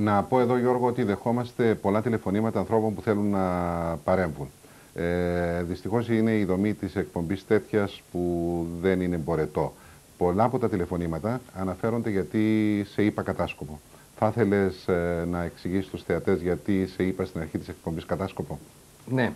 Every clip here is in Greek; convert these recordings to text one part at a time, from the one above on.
Να πω εδώ, Γιώργο, ότι δεχόμαστε πολλά τηλεφωνήματα ανθρώπων που θέλουν να παρέμβουν. Δυστυχώς είναι η δομή της εκπομπής τέτοιας που δεν είναι μπορετό. Πολλά από τα τηλεφωνήματα αναφέρονται γιατί σε είπα κατάσκοπο. Θα ήθελες να εξηγήσεις στους θεατές γιατί σε είπα στην αρχή της εκπομπής κατάσκοπο? Ναι.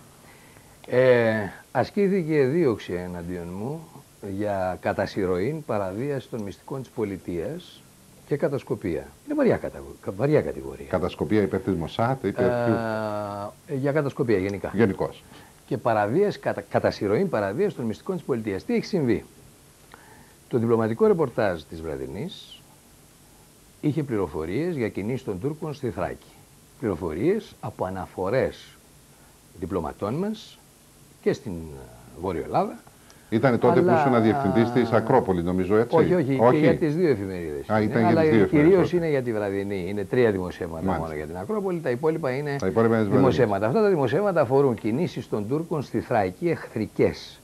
Ασκήθηκε δίωξη εναντίον μου για κατασυρωήν παραβίαση των μυστικών της πολιτείας και κατασκοπία. Είναι βαριά κατηγορία. Κατασκοπία υπέρ της Μοσάτ, για κατασκοπία γενικά. Γενικώς. Και παραβίαση, κατασυρωήν παραβίαση των μυστικών της πολιτείας. Τι έχει συμβεί? Το διπλωματικό ρεπορτάζ της Βραδινής είχε πληροφορίες για κινήσεις των Τούρκων στη Θράκη. Πληροφορίες από αναφορές διπλωματών μας και στην Βόρεια Ελλάδα. Ήταν τότε που ήσουν διευθυντής της Ακρόπολης, νομίζω, έτσι? Όχι, και για τις δύο εφημερίδες. Αλλά κυρίως είναι για τη Βραδινή. Είναι 3 δημοσιεύματα μόνο για την Ακρόπολη. Τα υπόλοιπα είναι δημοσιεύματα. Αυτά τα δημοσιεύματα αφορούν κινήσεις των Τούρκων στη Θράκη, εχθρικές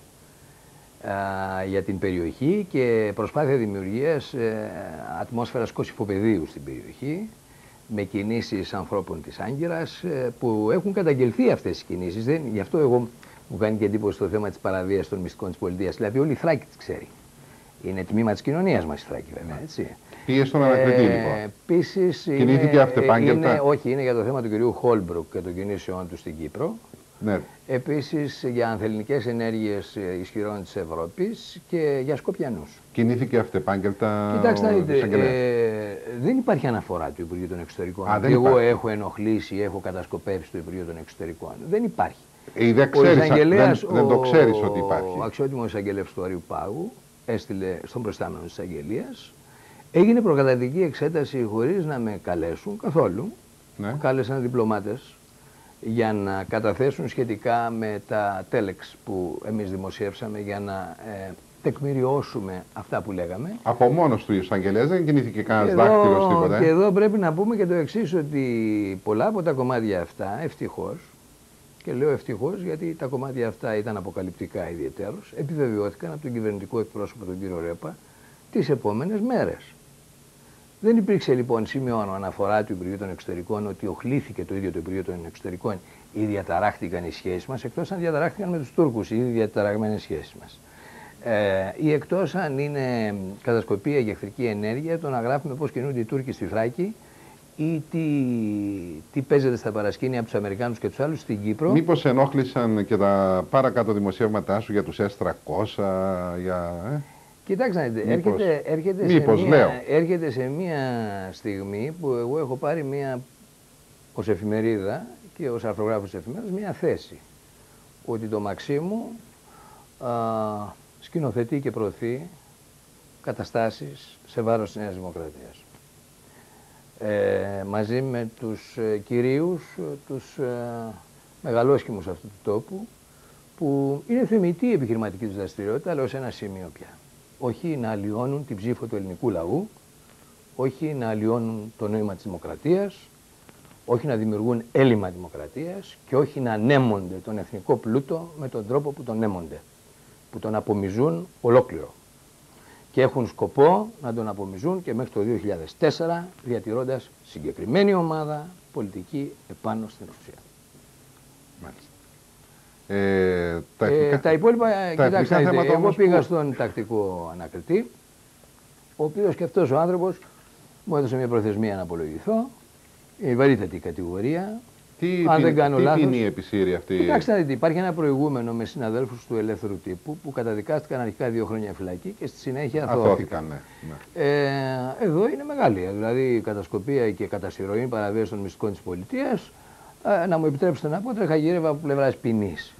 για την περιοχή και προσπάθεια δημιουργίας ατμόσφαιρας κωσυφοπεδίου στην περιοχή, με κινήσεις ανθρώπων της Άγκυρας που έχουν καταγγελθεί αυτές οι κινήσεις. Γι' αυτό εγώ μου κάνει και εντύπωση το θέμα της παραβίασης των μυστικών της πολιτείας. Δηλαδή όλη η Θράκη τις ξέρει. Είναι τμήμα της κοινωνίας μας η Θράκη, βέβαια. Έτσι. Πήγε στον ανακριτή, λοιπόν. Επίσης, κινήθηκε αυτεπάγγελτα. Όχι, είναι για το θέμα του κυρίου Χόλμπρουκ και των κινήσεών του στην Κύπρο. Ναι. Επίσης για ανθελληνικές ενέργειες ισχυρών της Ευρώπης και για Σκοπιανούς. Κινήθηκε αυτεπάγγελτα. Κοιτάξτε να δείτε, δεν υπάρχει αναφορά του Υπουργείου των Εξωτερικών. Εγώ έχω ενοχλήσει, έχω κατασκοπεύσει το Υπουργείο των Εξωτερικών. Δεν υπάρχει. Δεν το ξέρεις ότι υπάρχει. Ο αξιότιμος εισαγγελέας του Αριού Πάγου έστειλε στον προϊστάμενο της εισαγγελίας. Έγινε προκαταρκτική εξέταση χωρίς να με καλέσουν καθόλου. Ναι. Κάλεσαν διπλωμάτες για να καταθέσουν σχετικά με τα τέλεξ που εμείς δημοσιεύσαμε για να τεκμηριώσουμε αυτά που λέγαμε. Από μόνος του εισαγγελέας δεν κινήθηκε κανένας δάκτυλος, τίποτα. Και εδώ πρέπει να πούμε και το εξής, ότι πολλά από τα κομμάτια αυτά, ευτυχώς, και λέω ευτυχώς γιατί τα κομμάτια αυτά ήταν αποκαλυπτικά ιδιαιτέρως, επιβεβαιώθηκαν από τον κυβερνητικό εκπρόσωπο, τον κύριο Ρέπα, τις επόμενες μέρες. Δεν υπήρξε λοιπόν, σημειώνω, αναφορά του Υπουργείου των Εξωτερικών ότι οχλήθηκε το ίδιο το Υπουργείο των Εξωτερικών ή διαταράχτηκαν οι σχέσεις μας, εκτός αν διαταράχτηκαν με τους Τούρκους οι ήδη διαταραγμένες σχέσεις μας. Ή εκτός αν είναι κατασκοπία και εχθρική ενέργεια, το να γράφουμε πώς κινούνται οι Τούρκοι στη Θράκη ή τι παίζεται στα παρασκήνια από τους Αμερικάνους και τους άλλους στην Κύπρο. Μήπως ενόχλησαν και τα παρακάτω δημοσιεύματά σου για τους S300, για... Κοιτάξτε, έρχεται σε μια στιγμή που εγώ έχω πάρει ως εφημερίδα και ως αρθρογράφος εφημερίδας μια θέση. Ότι το Μαξίμου σκηνοθετεί και προωθεί καταστάσεις σε βάρος της Νέας Δημοκρατίας. Μαζί με τους κυρίους, τους μεγαλόσχημους αυτού του τόπου, που είναι θεμητή η επιχειρηματική τους δραστηριότητα, αλλά ως ένα σημείο πια. Όχι να αλλοιώνουν την ψήφο του ελληνικού λαού, όχι να αλλοιώνουν το νόημα της δημοκρατίας, όχι να δημιουργούν έλλειμμα δημοκρατίας και όχι να ανέμονται τον εθνικό πλούτο με τον τρόπο που τον έμονται, που τον απομυζούν ολόκληρο. Και έχουν σκοπό να τον απομυζούν και μέχρι το 2004, διατηρώντας συγκεκριμένη ομάδα πολιτική επάνω στην εξουσία. Μάλιστα. Τα υπόλοιπα, κοιτάξτε, εγώ πήγα στον τακτικό ανακριτή, ο οποίος και αυτός ο άνθρωπος μου έδωσε μια προθεσμία να απολογηθώ. Η βαρύτατη κατηγορία. Αν δεν κάνω λάθος. Τι ποινή επισύρει αυτή? Κοιτάξτε, υπάρχει ένα προηγούμενο με συναδέλφους του Ελεύθερου Τύπου που καταδικάστηκαν αρχικά 2 χρόνια φυλακή και στη συνέχεια αθώθηκαν. Ναι. Εδώ είναι μεγάλη. Δηλαδή, κατασκοπία και κατασυρωή παραβίαση των μυστικών της πολιτείας. Να μου επιτρέψετε να πω, τρεχαγύρευα από πλευράς ποινής.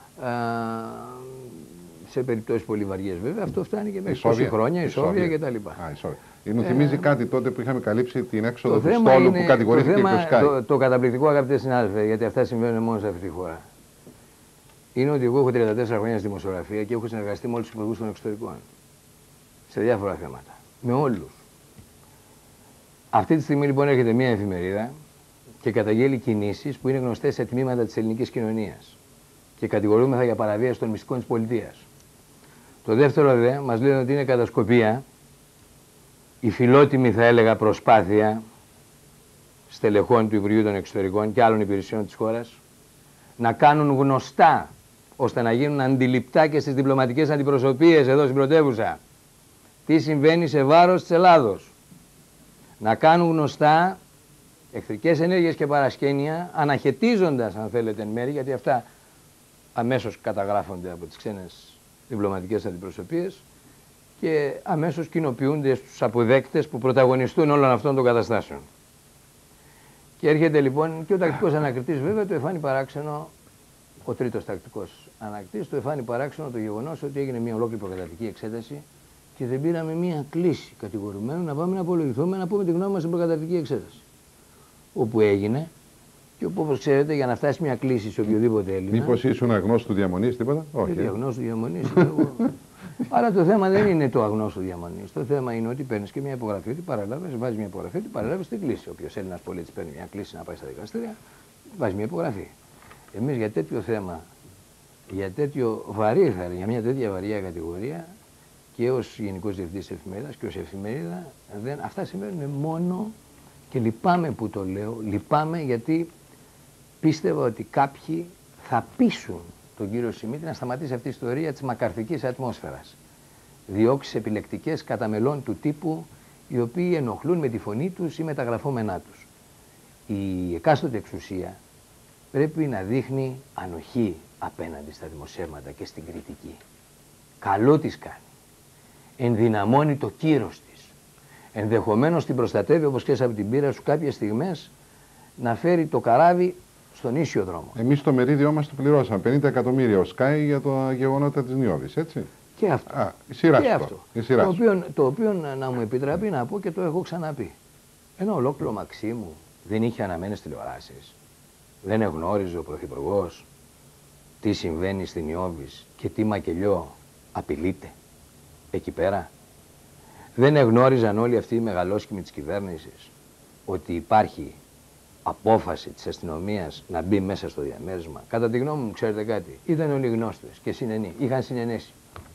Σε περιπτώσεις πολύ βαριές βέβαια, αυτό φτάνει και μέχρι 20 χρόνια, ισόβια κτλ. Μου θυμίζει κάτι τότε που είχαμε καλύψει την έξοδο του στόλου που κατηγορήθηκε ο Σκάι. Το καταπληκτικό, αγαπητέ συνάδελφε, γιατί αυτά συμβαίνουν μόνο σε αυτή τη χώρα, είναι ότι εγώ έχω 34 χρόνια στη δημοσιογραφία και έχω συνεργαστεί με όλους τους υπουργούς των εξωτερικών. Σε διάφορα θέματα. Με όλους. Αυτή τη στιγμή λοιπόν έρχεται μια εφημερίδα και καταγγέλει κινήσεις που είναι γνωστές σε τμήματα της ελληνικής κοινωνίας. Και κατηγορούμεθα για παραβίαση των μυστικών της πολιτείας. Το δεύτερο δε μας λένε ότι είναι κατασκοπία, η φιλότιμη θα έλεγα προσπάθεια στελεχών του Υπουργείου των Εξωτερικών και άλλων υπηρεσιών της χώρας να κάνουν γνωστά, ώστε να γίνουν αντιληπτά και στις διπλωματικές αντιπροσωπείες εδώ στην πρωτεύουσα, τι συμβαίνει σε βάρος της Ελλάδος. Να κάνουν γνωστά εχθρικές ενέργειες και παρασκήνια, αναχαιτίζοντας, αν θέλετε, εν μέρει, γιατί αυτά αμέσως καταγράφονται από τις ξένες διπλωματικές αντιπροσωπείες και αμέσως κοινοποιούνται στους αποδέκτες που πρωταγωνιστούν όλων αυτών των καταστάσεων. Και έρχεται λοιπόν και ο τακτικός ανακριτής, βέβαια, του εφάνει παράξενο, ο τρίτος τακτικός ανακριτής, του εφάνει παράξενο το γεγονός ότι έγινε μια ολόκληρη προκαταρκτική εξέταση και δεν πήραμε μια κλίση κατηγορουμένου να πάμε να απολογηθούμε, να πούμε τη γνώμη μας στην προκαταρκτική εξέταση. Όπου έγινε και όπου, όπως ξέρετε, για να φτάσει μια κλίση σε οποιοδήποτε Έλληνα. Μήπως ήσουν αγνώστου διαμονής, τίποτα? Όχι. Δεν αγνώστου διαμονής. Αλλά το θέμα δεν είναι το αγνώστου διαμονής. Το θέμα είναι ότι παίρνει και μια υπογραφή, ότι παραλάβεις, βάζει μια υπογραφή, ότι παραλάβεις την κλίση. Όποιος Έλληνας πολίτης παίρνει μια κλίση να πάει στα δικαστήρια, βάζει μια υπογραφή. Εμείς για τέτοιο θέμα, για τέτοιο βαρύ, για μια τέτοια βαριά κατηγορία, και ως Γενικός Διευθυντής της Εφημερίδας και ως εφημερίδα, αυτά συμβαίνουν μόνο, και λυπάμαι που το λέω, λυπάμαι γιατί πίστευα ότι κάποιοι θα πείσουν τον κύριο Σιμίτη να σταματήσει αυτή η ιστορία της μακαρθικής ατμόσφαιρας. Διώξεις επιλεκτικές κατά μελών του τύπου, οι οποίοι ενοχλούν με τη φωνή τους ή με τα γραφόμενά τους. Η εκάστοτε εξουσία πρέπει να δείχνει ανοχή απέναντι στα δημοσιεύματα και στην κριτική. Καλό της κάνει. Ενδυναμώνει το κύρος της. Ενδεχομένως την προστατεύει, όπως ξέρεις από την πείρα σου, κάποιες στιγμές να φέρει το καράβι στον ίσιο δρόμο. Εμείς το μερίδιό μας το πληρώσαμε 50 εκατομμύρια ο Sky για τα γεγονότα της Νιώβης, έτσι. Και αυτό. Η σειρά και σου αυτό. Το οποίο να μου επιτραπεί να πω, και το έχω ξαναπεί. Ένα ολόκληρο Μαξίμου δεν είχε αναμένες τηλεοράσεις. Δεν εγνώριζε ο Πρωθυπουργός τι συμβαίνει στην Νιώβης και τι μακελιό απειλείται εκεί πέρα. Δεν εγνώριζαν όλοι αυτοί οι μεγαλόσκημοι της κυβέρνησης ότι υπάρχει απόφαση της αστυνομίας να μπει μέσα στο διαμέρισμα. Κατά τη γνώμη μου, ξέρετε κάτι, ήταν όλοι γνώστες και συνενεί, είχαν συνενέσει.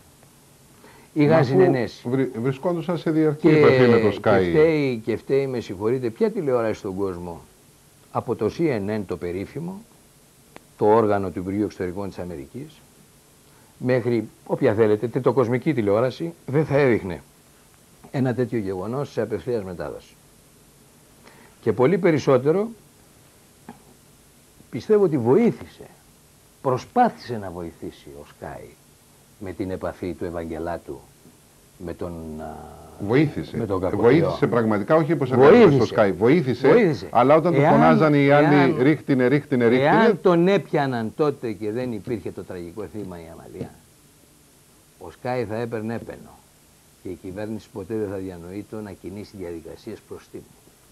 Βρισκόντουσαν σε διαρκή επαφή με το Sky. Και φταίει, με συγχωρείτε, ποια τηλεόραση στον κόσμο, από το CNN το περίφημο, το όργανο του Υπουργείου Εξωτερικών της Αμερικής, μέχρι όποια θέλετε, τριτοκοσμική τηλεόραση, δεν θα έδειχνε ένα τέτοιο γεγονός σε απευθείας μετάδοση. Και πολύ περισσότερο πιστεύω ότι βοήθησε, προσπάθησε να βοηθήσει ο Sky με την επαφή του Ευαγγελάτου με τον Βοήθησε πραγματικά, όχι όπως έκανε στο Sky. Βοήθησε. Αλλά όταν του φωνάζαν οι άλλοι ρίχτινε. Εάν τον έπιαναν τότε και δεν υπήρχε το τραγικό θύμα η Αμαλία, ο Sky θα έπαιρνε έπαινο. Και η κυβέρνηση ποτέ δεν θα διανοεί το να κινήσει διαδικασίες προς τίμου.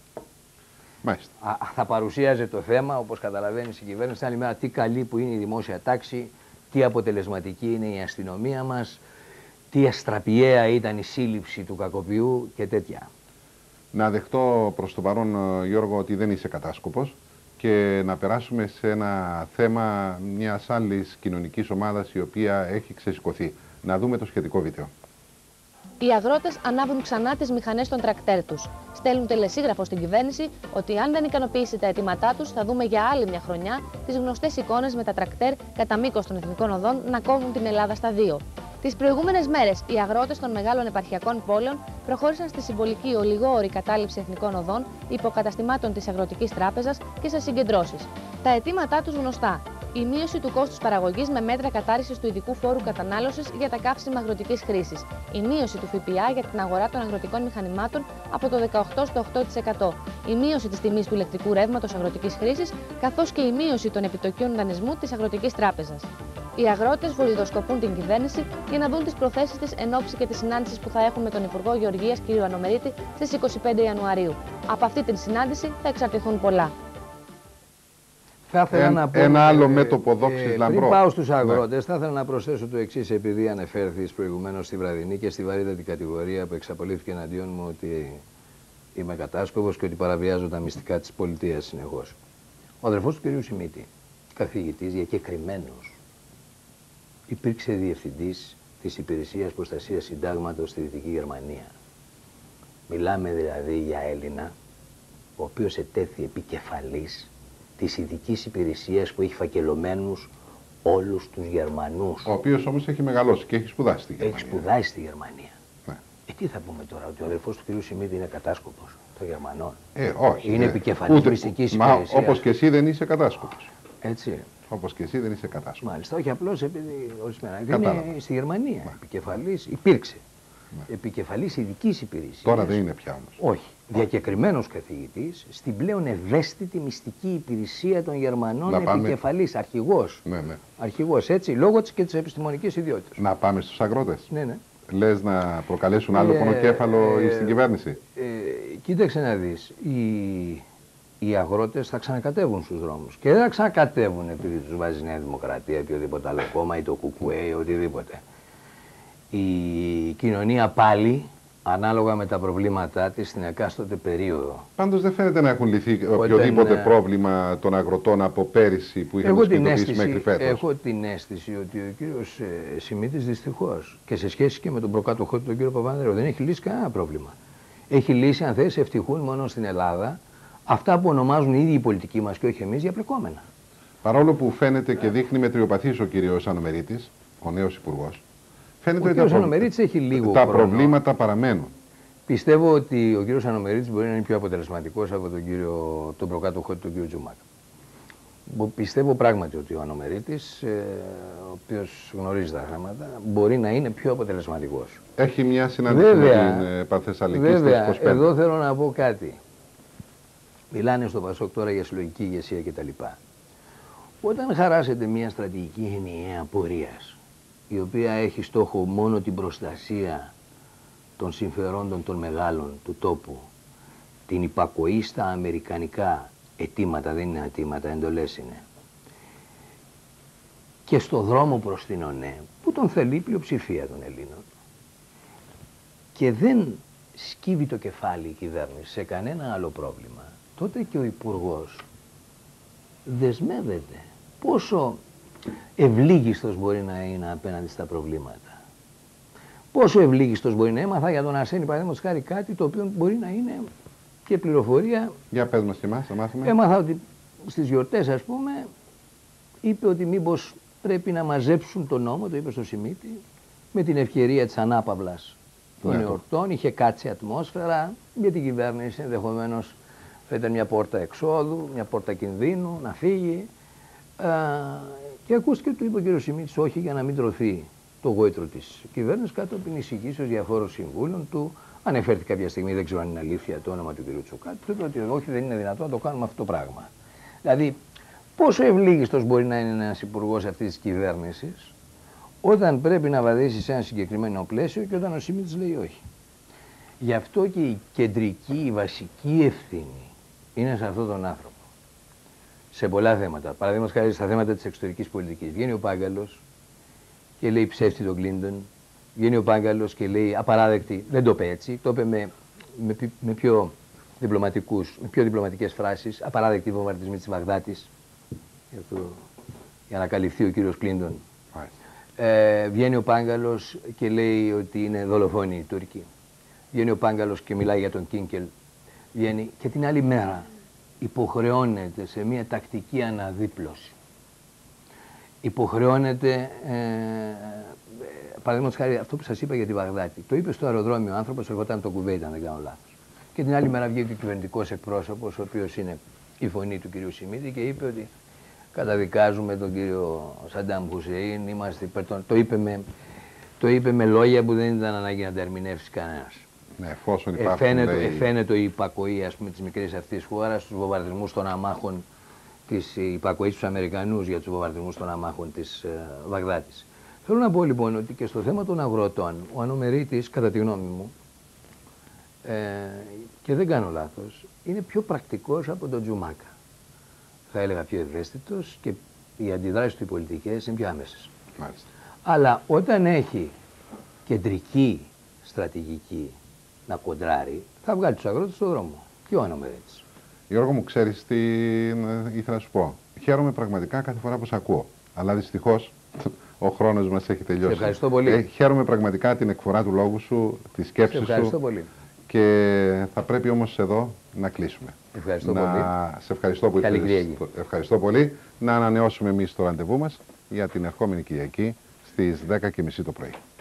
Θα παρουσίαζε το θέμα, όπως καταλαβαίνεις, η κυβέρνηση άλλη μέρα, τι καλή που είναι η δημόσια τάξη, τι αποτελεσματική είναι η αστυνομία μας, τι αστραπιαία ήταν η σύλληψη του κακοποιού και τέτοια. Να δεχτώ προς το παρόν, Γιώργο, ότι δεν είσαι κατάσκοπος και να περάσουμε σε ένα θέμα μιας άλλης κοινωνικής ομάδας η οποία έχει ξεσηκωθεί. Να δούμε το σχετικό βίντεο. Οι αγρότες ανάβουν ξανά τις μηχανές των τρακτέρ τους. Στέλνουν τελεσίγραφο στην κυβέρνηση ότι αν δεν ικανοποιήσει τα αιτήματά τους, θα δούμε για άλλη μια χρονιά τις γνωστές εικόνες με τα τρακτέρ κατά μήκος των εθνικών οδών να κόβουν την Ελλάδα στα δύο. Τις προηγούμενες μέρες, οι αγρότες των μεγάλων επαρχιακών πόλεων προχώρησαν στη συμβολική ολιγόωρη κατάληψη εθνικών οδών, υποκαταστημάτων της Αγροτικής Τράπεζας και σε συγκεντρώσεις. Τα αιτήματά τους γνωστά. Η μείωση του κόστους παραγωγής με μέτρα κατάρρισης του ειδικού φόρου κατανάλωσης για τα καύσιμα αγροτικής χρήσης. Η μείωση του ΦΠΑ για την αγορά των αγροτικών μηχανημάτων από το 18% στο 8%. Η μείωση της τιμής του ηλεκτρικού ρεύματος αγροτικής χρήσης, καθώς και η μείωση των επιτοκίων δανεισμού της Αγροτικής Τράπεζας. Οι αγρότες βολιδοσκοπούν την κυβέρνηση για να δουν τις προθέσεις της εν ώψη και τις συνάντησης που θα έχουν με τον Υπουργό Γεωργίας κ. Ανομερίτη στις 25 Ιανουαρίου. Από αυτή την συνάντηση θα εξαρτηθούν πολλά. Θα ήθελα να πω, ένα άλλο μέτωπο δόξης λαμπρό. Πριν πάω στους αγρότες, θα ήθελα να προσθέσω το εξής, επειδή ανεφέρθης προηγουμένως στη βραδινή και στη βαρύτατη κατηγορία που εξαπολύθηκε εναντίον μου ότι είμαι κατάσκοπος και ότι παραβιάζω τα μυστικά της πολιτείας συνεχώς. Ο αδερφός του κ. Σιμίτη, καθηγητής διακεκριμένος, υπήρξε διευθυντής της Υπηρεσίας Προστασίας Συντάγματος στη Δυτική Γερμανία. Μιλάμε δηλαδή για Έλληνα, ο οποίος ετέθη επικεφαλής της ειδικής υπηρεσίας που έχει φακελωμένους όλους τους Γερμανούς. Ο οποίος όμως έχει μεγαλώσει και έχει σπουδάσει στη Γερμανία. Έχει σπουδάσει στη Γερμανία. Ναι. Τι θα πούμε τώρα, ότι ο αδελφός του κ. Σιμίδη είναι κατάσκοπος των Γερμανών. Όχι. Είναι επικεφαλής μυστικής υπηρεσίας. Όπως και εσύ δεν είσαι κατάσκοπος. Έτσι. Όπως και εσύ δεν είσαι κατάσκοπος. Μάλιστα, όχι απλώς επειδή ορισμένα. Είναι στη Γερμανία. Επικεφαλής, υπήρξε. Επικεφαλής ειδικής υπηρεσίας. Τώρα δεν είναι πια όμως. Όχι. Διακεκριμένος καθηγητής στην πλέον ευαίσθητη μυστική υπηρεσία των Γερμανών, επικεφαλής, αρχηγός. Ναι, ναι. Αρχηγός, έτσι, λόγω και της επιστημονικής ιδιότητας. Να πάμε στους αγρότες. Ναι, ναι. Λες να προκαλέσουν άλλο πονοκέφαλο στην κυβέρνηση. Κοίταξε να δεις. Οι αγρότες θα ξανακατεύουν στους δρόμους. Και δεν θα ξανακατεύουν επειδή τους βάζει Νέα Δημοκρατία, οποιοδήποτε άλλο κόμμα ή το ΚΚΕ ή οτιδήποτε. Η κοινωνία πάλι, ανάλογα με τα προβλήματά της στην εκάστοτε περίοδο. Πάντως δεν φαίνεται να έχουν λυθεί οποιοδήποτε πρόβλημα των αγροτών από πέρυσι που είχαν συνειδητοποιήσει μέχρι φέτος. Έχω την αίσθηση ότι ο κύριος Σιμίτης δυστυχώς και σε σχέση και με τον προκάτοχό του τον κύριο Παπανδρέου δεν έχει λύσει κανένα πρόβλημα. Έχει λύσει, αν θες, ευτυχούν μόνο στην Ελλάδα αυτά που ονομάζουν οι ίδιοι οι πολιτικοί μας και όχι εμείς διαπλεκόμενα. Παρόλο που φαίνεται και δείχνει μετριοπαθής ο κύριος Ανομερίτης, ο νέος υπουργός, φαίνεται ότι τα προβλήματα παραμένουν. Πιστεύω ότι ο κύριος Ανομερίτης μπορεί να είναι πιο αποτελεσματικός από τον προκάτοχό του, τον κύριο Τζουμάκα. Πιστεύω πράγματι ότι ο Ανομερίτης, ο οποίος γνωρίζει τα θέματα, μπορεί να είναι πιο αποτελεσματικός. Έχει μια συνάντηση με την Πανθεσσαλική στις 25. Βέβαια, εδώ θέλω να πω κάτι. Μιλάνε στο Πασόκ τώρα για συλλογική ηγεσία κτλ. Όταν χαράσετε μια στρατηγική ενιαία πορείας, η οποία έχει στόχο μόνο την προστασία των συμφερόντων των μεγάλων του τόπου, την υπακοή στα αμερικανικά αιτήματα, δεν είναι αιτήματα, εντολές είναι, και στο δρόμο προς την ΟΝΕ, που τον θέλει η πλειοψηφία των Ελλήνων, και δεν σκύβει το κεφάλι η κυβέρνηση σε κανένα άλλο πρόβλημα, τότε και ο Υπουργός δεσμεύεται. Πόσο ευλίγιστος μπορεί να είναι απέναντι στα προβλήματα. Πόσο ευλίγιστος μπορεί να είναι. Έμαθα για τον Αρσένη, παραδείγματος χάρη, κάτι το οποίο μπορεί να είναι και πληροφορία. Για πες μας και εμάς, θα μάθουμε. Έμαθα ότι στις γιορτές, ας πούμε, είπε ότι μήπως πρέπει να μαζέψουν τον νόμο, το είπε στο Σιμίτη, με την ευκαιρία της ανάπαυλας των εορτών. Είχε κάτσει ατμόσφαιρα για την κυβέρνηση, ενδεχομένως θα ήταν μια πόρτα εξόδου, μια πόρτα κινδύνου, να φύγει. Και ακούστηκε, του είπε ο κύριος Σιμίτης, όχι, για να μην τρωθεί το γόητρο της κυβέρνησης, κατόπιν εισηγήσεως διαφόρων συμβούλων του. Ανεφέρθη κάποια στιγμή, δεν ξέρω αν είναι αλήθεια, το όνομα του κ. Τσουκάτη, του είπε ότι όχι, δεν είναι δυνατόν να το κάνουμε αυτό το πράγμα. Δηλαδή, πόσο ευλίγιστος μπορεί να είναι ένας υπουργός αυτής της κυβέρνησης, όταν πρέπει να βαδίσει σε ένα συγκεκριμένο πλαίσιο και όταν ο Σιμίτης λέει όχι. Γι' αυτό και η κεντρική, η βασική ευθύνη είναι σε αυτόν τον άνθρωπο. Σε πολλά θέματα. Παραδείγματος χάρη στα θέματα της εξωτερικής πολιτικής. Βγαίνει ο Πάγκαλος και λέει ψεύτη τον Κλίντον. Βγαίνει ο Πάγκαλος και λέει απαράδεκτη. Δεν το είπε έτσι. Το είπε με πιο διπλωματικές φράσεις. Απαράδεκτη βομβαρδισμή της Βαγδάτης. Για να καλυφθεί ο κύριος Κλίντον. Βγαίνει ο Πάγκαλος και λέει ότι είναι δολοφόνοι οι Τούρκοι. Βγαίνει ο Πάγκαλος και μιλάει για τον Κίνκελ. Βγαίνει και την άλλη μέρα υποχρεώνεται σε μια τακτική αναδίπλωση. Υποχρεώνεται, παραδείγματος χάρη, αυτό που σας είπα για τη Βαγδάτη. Το είπε στο αεροδρόμιο ο άνθρωπος, ερχόταν το Κουβέιτ, αν δεν κάνω λάθος. Και την άλλη μέρα βγήκε ο κυβερνητικός εκπρόσωπος, ο οποίος είναι η φωνή του κυρίου Σιμίτη, και είπε ότι καταδικάζουμε τον κύριο Σαντάμ Χουσέιν, είμαστε υπέρ των... Το είπε με λόγια που δεν ήταν ανάγκη να τα ερμηνεύσει κανένας. Ναι, εφόσον υπάρχουν, εφαίνεται η υπακοή, ας πούμε, της μικρής αυτής χώρας στους βομβαρδισμούς των αμάχων, της υπακοής στους Αμερικανούς για τους βομβαρδισμούς των αμάχων της Βαγδάτης. Θέλω να πω λοιπόν ότι και στο θέμα των αγροτών, ο Ανομερίτης, κατά τη γνώμη μου, και δεν κάνω λάθος, είναι πιο πρακτικός από τον Τζουμάκα. Θα έλεγα πιο ευαίσθητος και οι αντιδράσεις του οι πολιτικές είναι πιο άμεσες. Μάλιστα. Αλλά όταν έχει κεντρική στρατηγική να κοντράρει, θα βγάλει τους αγρότες στον δρόμο. Και ο Ανομερίτης. Γιώργο μου, ξέρεις τι ήθελα να σου πω. Χαίρομαι πραγματικά κάθε φορά που σε ακούω. Αλλά δυστυχώς ο χρόνος μας έχει τελειώσει. Σε ευχαριστώ πολύ. Χαίρομαι πραγματικά την εκφορά του λόγου σου, τη σκέψη σου. Σε ευχαριστώ πολύ. Και θα πρέπει όμως εδώ να κλείσουμε. Ευχαριστώ πολύ. Σε ευχαριστώ που ήρθες. Ευχαριστώ πολύ. Να ανανεώσουμε εμείς το ραντεβού μας για την ερχόμενη Κυριακή στις 10:30 το πρωί.